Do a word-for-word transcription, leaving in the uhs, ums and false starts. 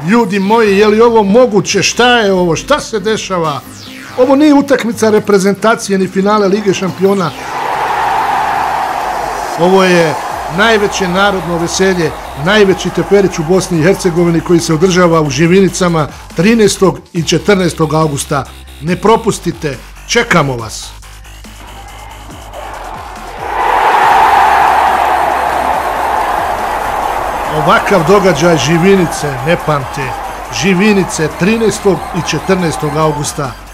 Ljudi moji, je li ovo moguće? Šta je ovo? Šta se dešava? Ovo nije utakmica reprezentacije ni finale Lige šampiona. Ovo je najveće narodno veselje, najveći teperić u Bosni i Hercegovini koji se održava u Živinicama trinaestog i četrnaestog augusta. Ne propustite, čekamo vas. Ovakav događaj Živinice ne pamte. Živinice trinaestog i četrnaestog augusta